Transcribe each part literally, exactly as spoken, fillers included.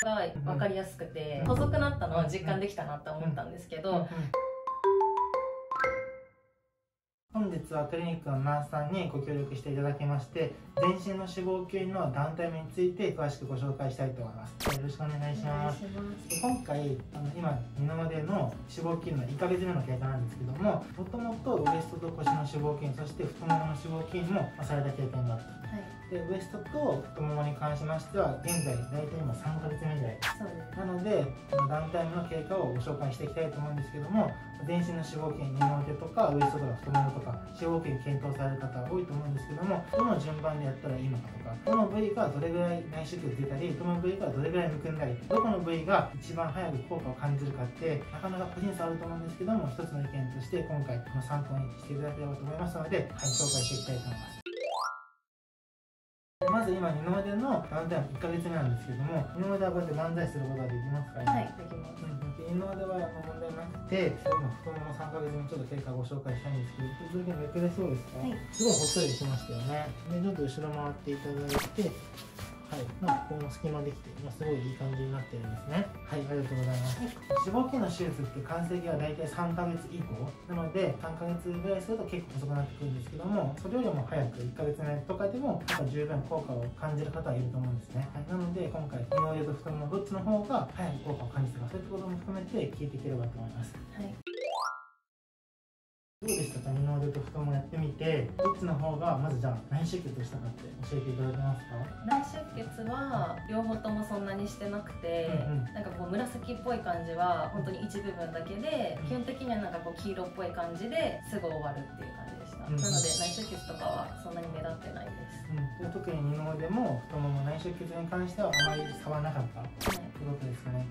が分かりやすくて細くなったのは実感できたなって思ったんですけど、 本日はクリニックのナースさんにご協力していただきまして、全身の脂肪吸引のダウンタイムについて詳しくご紹介したいと思います。よろしくお願いします。今回あの今二の腕の脂肪吸引のいっかげつめの経過なんですけども、もともとウエストと腰の脂肪吸引、そして太ももの脂肪吸引もされた経験があった。でウエストと太ももに関しましては現在大体今さんかげつめぐらいなので、ダウンタイムの経過をご紹介していきたいと思うんですけども、全身の脂肪吸引、二の腕とかウエストとか太ももとか脂肪吸引検討される方多いと思うんですけども、どの順番でやったらいいのかとか、どの部位がどれぐらい内出血出たり、どの部位がどれぐらいむくんだり、どこの部位が一番早く効果を感じるかってなかなか個人差あると思うんですけども、一つの意見として今回この参考にしていただければと思いますので、はい、紹介していきたいと思います。まず今二の腕のダウンタイムいっかげつめなんですけども、二の腕はこうやって万歳することができますか？ はい、できます。 二の腕は問題なくて、今太もものさんかげつめちょっと経過をご紹介したいんですけど、続きめくれそうですか？はい、すごいほっそりしましたよね。でちょっと後ろ回っていただいて、はい、まあ、ここの隙間できて、まあ、すごいいい感じになってるんですね。はい、ありがとうございます。脂肪吸引の手術って完成期は大体さんかげつ以降なので、さんかげつぐらいすると結構細くなってくるんですけども、それよりも早くいっかげつめとかでもなんか十分効果を感じる方はいると思うんですね。はい、なので今回二の腕と太ももどっちの方が早く効果を感じたか、そういったことも含めて聞いていければと思います。はい、どうでしたか？二の腕と太ももやってみて、どっちの方がまずじゃあ内出血をしたかって教えていただけますか？ 内出血は両方ともそんなにしてなくて、うんうん、なんかこう紫っぽい感じは本当に一部分だけで、うん、基本的にはなんかこう黄色っぽい感じですぐ終わるっていう感じでした。うん、なので内出血とかはそんなに目立ってないです。 うん、特に二の腕も太もも内出血に関してはあまり差はなかったということですかね。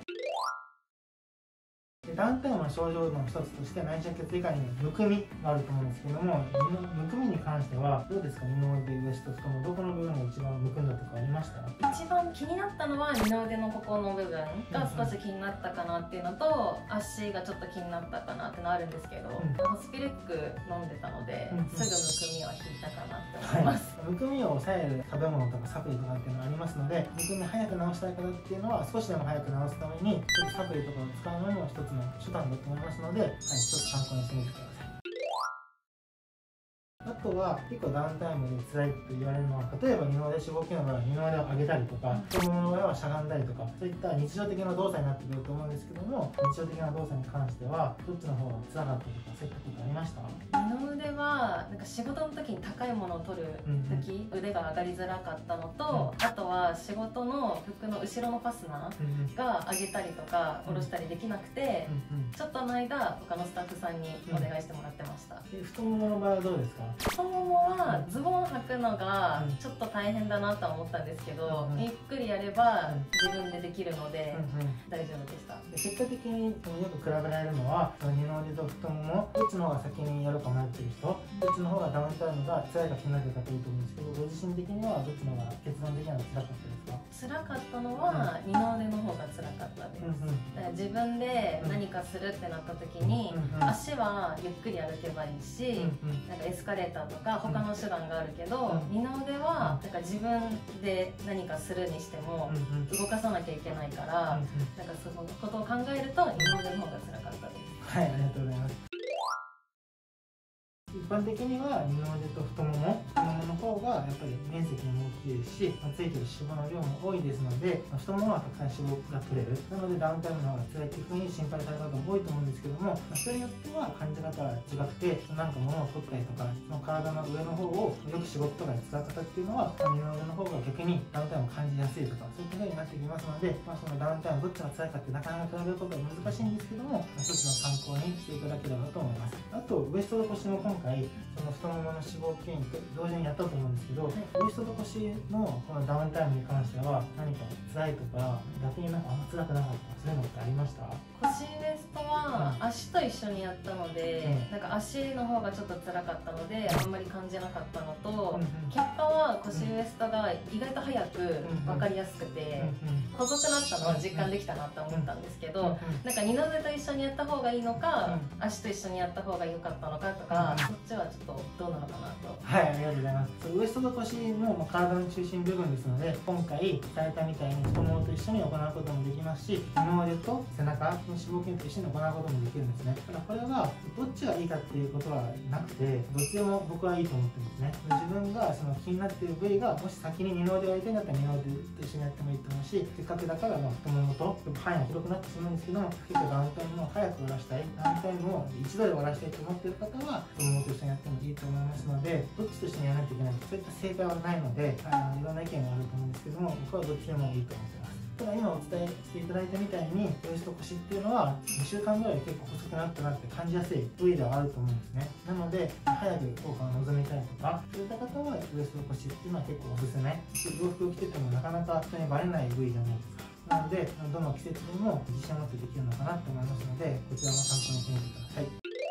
ダウンタイムの症状の一つとして内出血以外にもむくみがあると思うんですけども、むくみに関してはどうですか？二の腕、ウエスト、太ももどこの部分が一番むくんだとかありました？ 一番気になったのは二の腕のここの部分が少し気になったかなっていうのと、足がちょっと気になったかなっていうのあるんですけど、うん、ホスピレック飲んでたので、うん、すぐむくみは引いたかなって思います。はい、むくみを抑える食べ物とかサプリとかっていうのがありますので、むくみ早く治したい方っていうのは少しでも早く治すためにちょっとサプリとかを使うのにも一つの手段だと思いますので、はい、一つ参考にしてみてください。あとは結構ダウンタイムで辛いと言われるのは、例えば二の腕脂肪吸の場合は二の腕を上げたりとか、太ももの場合はしゃがんだりとか、そういった日常的な動作になってくると思うんですけども、日常的な動作に関してはどっちの方が辛かったとか、そういったことありました？二の腕はなんか仕事の時に高いものを取る時、うんうん、腕が上がりづらかったのと、うん、あとは仕事の服の後ろのファスナーが上げたりとか下ろしたりできなくて、うんうん、ちょっとの間他のスタッフさんにお願いしてもらってました。うん、太ももの場合はどうですか？太ももはズボン履くのがちょっと大変だなとは思ったんですけど、うん、ゆっくりやれば自分でできるので大丈夫でした。結果的によく比べられるのは、二の腕と太ももどっちの方が先にやるか迷ってる人、どっちの方がダウンタイムが辛いか気になってる方いると思うんですけど、ご自身的にはどっちの方が結論的には辛かったですか？辛かったのは二の腕の方が辛かったです。うんうん、だから自分で何かするってなった時に、うんうん、足はゆっくり歩けばいいし、うんうん、なんかエスカレーターとか他の手段があるけど、うん、二の腕はなんか自分で何かするにしても動かさなきゃいけないから、うんうん、なんかそのことを考えると二の腕の方が辛かったです。はい、ありがとうございます。一般的には二の腕と太もも、太ももの方がやっぱり面積も大きいですし、まあ、ついてる脂肪の量も多いですので、まあ、太ももはたくさん脂肪が取れる。なのでダウンタイムの方が辛いというふうに心配される方も多いと思うんですけども、まあ、人によっては感じ方が違くて、なんか物を取ったりとか、その体の上の方をよく仕事とかに使う方っていうのは、二の腕の方が逆にダウンタイムを感じやすいとか、そういった風になってきますので、まあ、そのダウンタイムどっちが辛いかってなかなか比べることは難しいんですけども、まあ、一つの参考にしていただければと思います。あとウエストと腰も今回その太ももの脂肪吸引と同時にやったと思うんですけど、はい、ウエストと腰のこのダウンタイムに関しては何か辛いとか逆になんかあんま辛くなかったそういうのってありました？腰ウエストは足と一緒にやったので、うん、なんか足の方がちょっと辛かったのであんまり感じなかったのと、うんうん、結果は腰ウエストが意外と早く分かりやすくて、 細くなったのは実感できたなって思ったんですけど、 うんうん、 なんか二の腕と一緒にやった方がいいのか、うん、足と一緒にやった方が良かったのかとか、うん、そっちはちょっとどうなのかなと。 はい、ありがとうございます。ウエストと腰も体の中心部分ですので、今回伝えたみたいに太ももと一緒に行うこともできますし、二の腕と背中の脂肪筋と一緒に行うこともできるんですね。だからこれはどっちがいいかっていうことはなくて、どっちでも僕はいいと思ってるんですね。自分がその気になっている部位がもし先に二の腕が痛いんだったら二の腕と一緒にやってもいいと思うし、せっかくだからまあ太ももと範囲が広くなってしまうんですけども、結構ダウンタイムを早く終わらしたい、ダウンタイムを一度で終わらしたいと思っている方は太ももと一緒にやってもいいと思いますので、どっちと一緒にやらないといけないそういった正解はないので、あのいろんな意見があると思うんですけども、僕はどっちでもいいと思ってます。ただ今お伝えしていただいたみたいにウエスト腰っていうのはにしゅうかんぐらいで結構細くなったなって感じやすい部位ではあると思うんですね。なので早く効果を望みたいとかそういった方はウエスト腰っていうのは結構おすすめ。洋服を着ててもなかなか人にバレない部位じゃないですか。なのでどの季節でも自信を持ってできるのかなと思いますので、こちらも参考にしてみてください。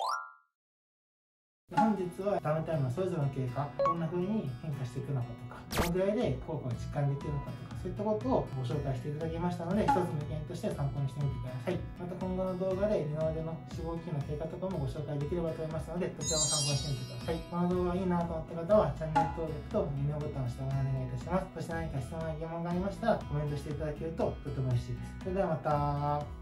本日はダウンタイムのそれぞれの経過、どんな風に変化していくのかとか、どのぐらいで効果が実感できるのかとか、そういったことをご紹介していただきましたので、一つの意見として参考にしてみてください。また今後の動画で二の腕の脂肪筋の経過とかもご紹介できればと思いますので、こちらも参考にしてみてください。この動画がいいなと思った方は、チャンネル登録といいねボタンを押してお願いいたします。そして何か質問や疑問がありましたら、コメントしていただけるととても嬉しいです。それではまた。